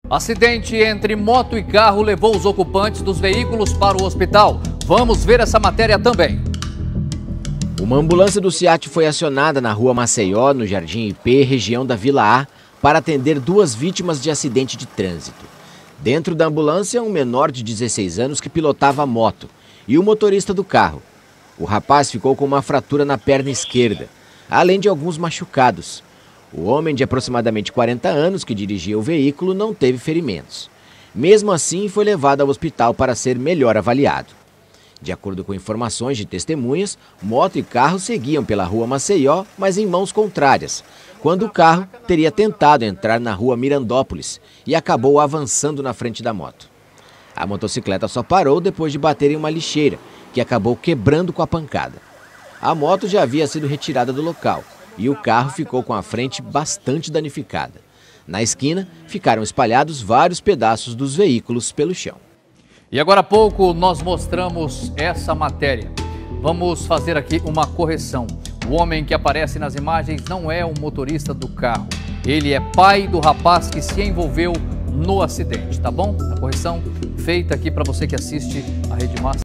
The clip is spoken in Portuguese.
Acidente entre moto e carro levou os ocupantes dos veículos para o hospital. Vamos ver essa matéria também. Uma ambulância do SEAT foi acionada na rua Maceió, no Jardim IP, região da Vila A, para atender duas vítimas de acidente de trânsito. Dentro da ambulância, um menor de 16 anos que pilotava a moto e o motorista do carro. O rapaz ficou com uma fratura na perna esquerda, além de alguns machucados. O homem de aproximadamente 40 anos que dirigia o veículo não teve ferimentos. Mesmo assim, foi levado ao hospital para ser melhor avaliado. De acordo com informações de testemunhas, moto e carro seguiam pela rua Maceió, mas em mãos contrárias, quando o carro teria tentado entrar na rua Mirandópolis e acabou avançando na frente da moto. A motocicleta só parou depois de bater em uma lixeira, que acabou quebrando com a pancada. A moto já havia sido retirada do local e o carro ficou com a frente bastante danificada. Na esquina, ficaram espalhados vários pedaços dos veículos pelo chão. E agora há pouco nós mostramos essa matéria. Vamos fazer aqui uma correção. O homem que aparece nas imagens não é o motorista do carro. Ele é pai do rapaz que se envolveu no acidente, tá bom? A correção feita aqui para você que assiste a Rede Massa.